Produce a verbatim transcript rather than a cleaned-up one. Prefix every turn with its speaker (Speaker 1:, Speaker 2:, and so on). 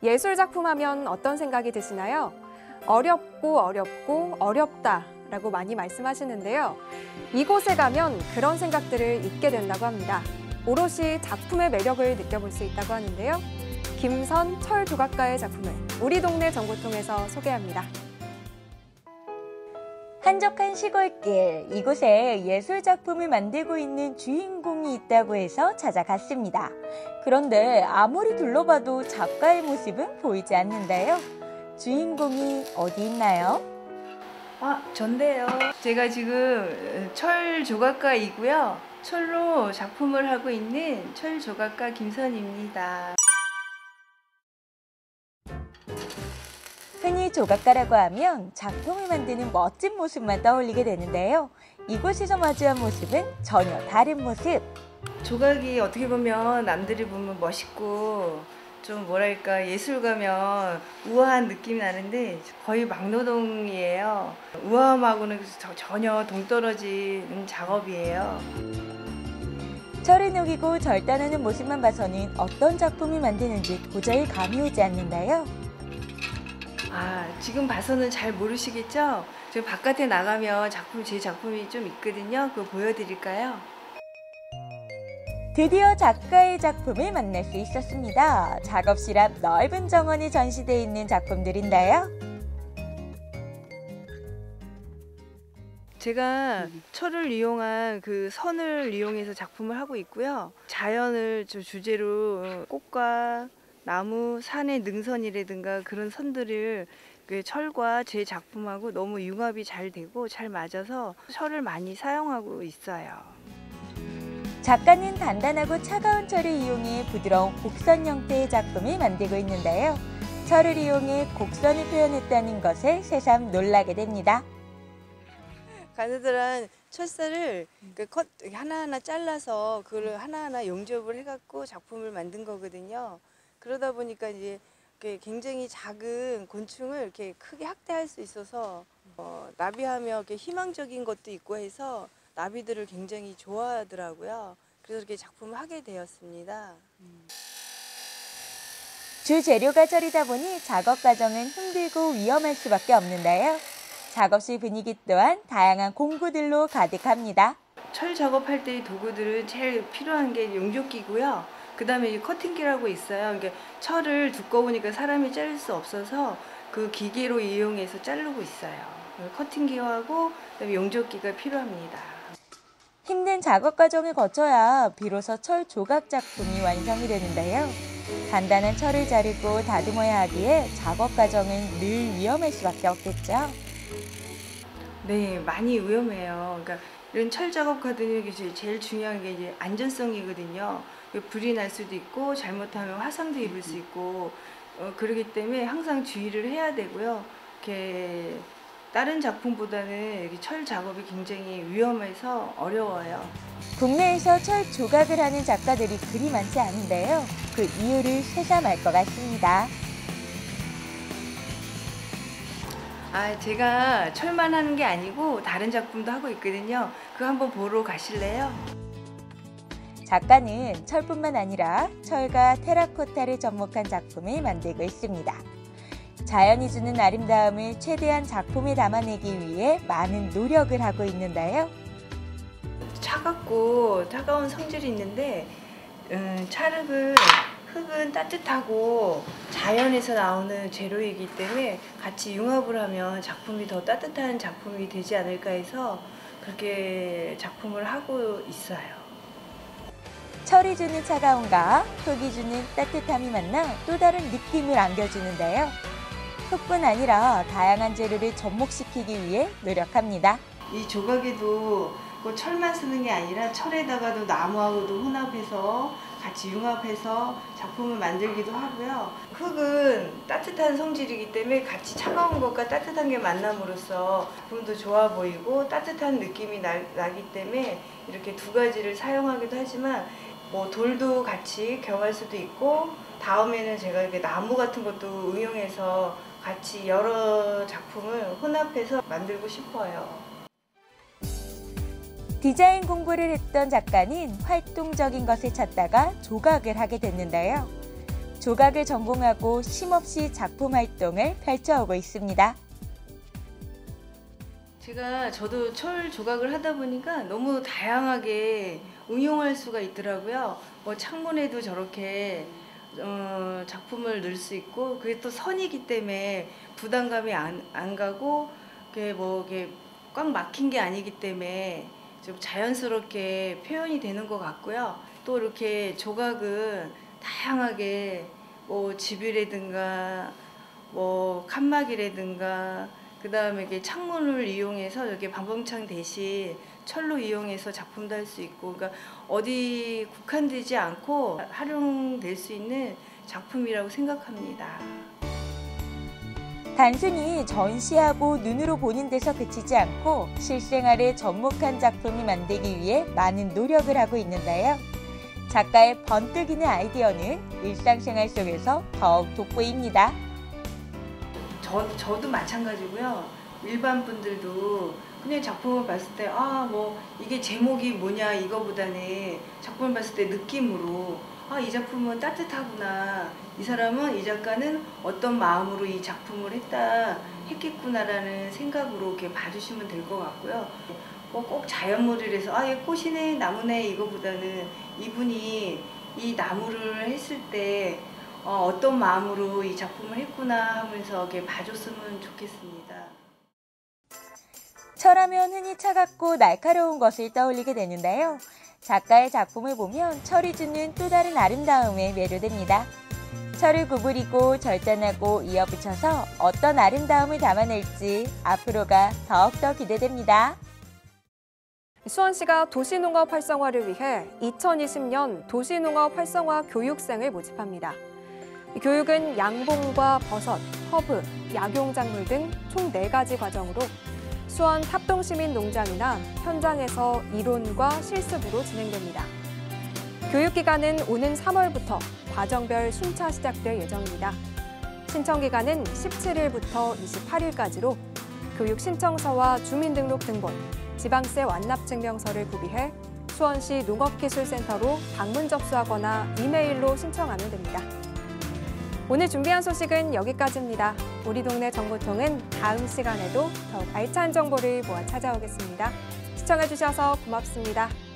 Speaker 1: 예술 작품 하면 어떤 생각이 드시나요? 어렵고 어렵고 어렵다라고 많이 말씀하시는데요. 이곳에 가면 그런 생각들을 잊게 된다고 합니다. 오롯이 작품의 매력을 느껴볼 수 있다고 하는데요. 김선 철조각가의 작품을 우리 동네 정보통에서 소개합니다.
Speaker 2: 한적한 시골길, 이곳에 예술 작품을 만들고 있는 주인공이 있다고 해서 찾아갔습니다. 그런데 아무리 둘러봐도 작가의 모습은 보이지 않는데요. 주인공이 어디 있나요?
Speaker 3: 아, 전데요. 제가 지금 철 조각가이고요. 철로 작품을 하고 있는 철 조각가 김선입니다.
Speaker 2: 흔히 조각가라고 하면 작품을 만드는 멋진 모습만 떠올리게 되는데요. 이곳에서 마주한 모습은 전혀 다른 모습.
Speaker 3: 조각이 어떻게 보면 남들이 보면 멋있고 좀 뭐랄까 예술가면 우아한 느낌이 나는데 거의 막노동이에요. 우아함하고는 전혀 동떨어지는 작업이에요.
Speaker 2: 철을 녹이고 절단하는 모습만 봐서는 어떤 작품을 만드는지 도저히 감이 오지 않는데요.
Speaker 3: 아, 지금 봐서는 잘 모르시겠죠? 지금 바깥에 나가면 작품, 제 작품이 좀 있거든요. 그거 보여드릴까요?
Speaker 2: 드디어 작가의 작품을 만날 수 있었습니다. 작업실 앞 넓은 정원에 전시되어 있는 작품들인데요.
Speaker 3: 제가 철을 이용한 그 선을 이용해서 작품을 하고 있고요. 자연을 주제로 꽃과 나무, 산의 능선이라든가 그런 선들을 그 철과 제 작품하고 너무 융합이 잘 되고 잘 맞아서 철을 많이 사용하고 있어요.
Speaker 2: 작가는 단단하고 차가운 철을 이용해 부드러운 곡선 형태의 작품을 만들고 있는데요. 철을 이용해 곡선을 표현했다는 것에 새삼 놀라게 됩니다.
Speaker 4: 가느다란 철사를 하나하나 잘라서 그걸 하나하나 용접을 해갖고 작품을 만든 거거든요. 그러다 보니까 이제 굉장히 작은 곤충을 이렇게 크게 확대할 수 있어서 어, 나비하며 이렇게 희망적인 것도 있고 해서 나비들을 굉장히 좋아하더라고요. 그래서 이렇게 작품을 하게 되었습니다.
Speaker 2: 주 재료가 철이다 보니 작업 과정은 힘들고 위험할 수밖에 없는데요. 작업실 분위기 또한 다양한 공구들로 가득합니다.
Speaker 3: 철 작업할 때의 도구들은 제일 필요한 게 용접기고요. 그 다음에 커팅기라고 있어요. 그러니까 철을 두꺼우니까 사람이 자를 수 없어서 그 기계로 이용해서 자르고 있어요. 커팅기하고 그다음에 용접기가 필요합니다.
Speaker 2: 힘든 작업 과정을 거쳐야 비로소 철 조각 작품이 완성이 되는데요. 단단한 철을 자르고 다듬어야 하기에 작업 과정은 늘 위험할 수밖에 없겠죠.
Speaker 3: 네, 많이 위험해요. 그러니까 이런 철 작업하더니 제일 중요한 게 이제 안전성이거든요. 불이 날 수도 있고 잘못하면 화상도 입을 수 있고 어, 그렇기 때문에 항상 주의를 해야 되고요. 이렇게 다른 작품보다는 이렇게 철 작업이 굉장히 위험해서 어려워요.
Speaker 2: 국내에서 철 조각을 하는 작가들이 그리 많지 않은데요. 그 이유를 새삼 알 것 같습니다.
Speaker 3: 아, 제가 철만 하는 게 아니고 다른 작품도 하고 있거든요. 그거 한번 보러 가실래요?
Speaker 2: 작가는 철뿐만 아니라 철과 테라코타를 접목한 작품을 만들고 있습니다. 자연이 주는 아름다움을 최대한 작품에 담아내기 위해 많은 노력을 하고 있는데요.
Speaker 3: 차갑고 차가운 성질이 있는데 음, 찰흙은 흙은 따뜻하고 자연에서 나오는 재료이기 때문에 같이 융합을 하면 작품이 더 따뜻한 작품이 되지 않을까 해서 그렇게 작품을 하고 있어요.
Speaker 2: 철이 주는 차가움과 흙이 주는 따뜻함이 만나 또 다른 느낌을 안겨주는데요. 흙뿐 아니라 다양한 재료를 접목시키기 위해 노력합니다.
Speaker 3: 이 조각에도 뭐 철만 쓰는 게 아니라 철에다가도 나무하고도 혼합해서 같이 융합해서 작품을 만들기도 하고요. 흙은 따뜻한 성질이기 때문에 같이 차가운 것과 따뜻한 게 만남으로써 작품도 좋아 보이고 따뜻한 느낌이 나, 나기 때문에 이렇게 두 가지를 사용하기도 하지만 뭐 돌도 같이 겸할 수도 있고 다음에는 제가 이렇게 나무 같은 것도 응용해서 같이 여러 작품을 혼합해서 만들고 싶어요.
Speaker 2: 디자인 공부를 했던 작가는 활동적인 것을 찾다가 조각을 하게 됐는데요. 조각을 전공하고 쉼없이 작품 활동을 펼쳐오고 있습니다.
Speaker 3: 제가 저도 철 조각을 하다 보니까 너무 다양하게 응용할 수가 있더라고요. 뭐 창문에도 저렇게 어, 작품을 넣을 수 있고, 그게 또 선이기 때문에 부담감이 안, 안 가고, 그게 뭐 이게 꽉 막힌 게 아니기 때문에 좀 자연스럽게 표현이 되는 것 같고요. 또 이렇게 조각은 다양하게 뭐 집이라든가 뭐 칸막이라든가 그 다음에 이게 창문을 이용해서 이렇게 방범창 대신 철로 이용해서 작품도 할 수 있고, 그러니까 어디 국한되지 않고 활용될 수 있는 작품이라고 생각합니다.
Speaker 2: 단순히 전시하고 눈으로 보는 데서 그치지 않고 실생활에 접목한 작품을 만들기 위해 많은 노력을 하고 있는데요. 작가의 번뜩이는 아이디어는 일상생활 속에서 더욱 돋보입니다.
Speaker 3: 저, 저도 마찬가지고요. 일반 분들도 그냥 작품을 봤을 때 아, 뭐 이게 제목이 뭐냐 이거보다는 작품을 봤을 때 느낌으로 아, 이 작품은 따뜻하구나, 이 사람은, 이 작가는 어떤 마음으로 이 작품을 했다 했겠구나라는 생각으로 이렇게 봐주시면 될 것 같고요. 뭐 꼭 자연물이라 해서 아, 얘 꽃이네 나무네 이거보다는 이분이 이 나무를 했을 때 어, 어떤 마음으로 이 작품을 했구나 하면서 이렇게 봐줬으면 좋겠습니다.
Speaker 2: 철하면 흔히 차갑고 날카로운 것을 떠올리게 되는데요. 작가의 작품을 보면 철이 주는 또 다른 아름다움에 매료됩니다. 철을 구부리고 절단하고 이어붙여서 어떤 아름다움을 담아낼지 앞으로가 더욱더 기대됩니다.
Speaker 1: 수원시가 도시농업 활성화를 위해 이천이십 년 도시농업 활성화 교육생을 모집합니다. 이 교육은 양봉과 버섯, 허브, 약용작물 등 총 네 가지 과정으로 수원 합동시민농장이나 현장에서 이론과 실습으로 진행됩니다. 교육기간은 오는 삼월부터 과정별 순차 시작될 예정입니다. 신청기간은 십칠 일부터 이십팔 일까지로 교육 신청서와 주민등록 등본, 지방세 완납증명서를 구비해 수원시 농업기술센터로 방문 접수하거나 이메일로 신청하면 됩니다. 오늘 준비한 소식은 여기까지입니다. 우리 동네 정보통은 다음 시간에도 더욱 알찬 정보를 모아 찾아오겠습니다. 시청해주셔서 고맙습니다.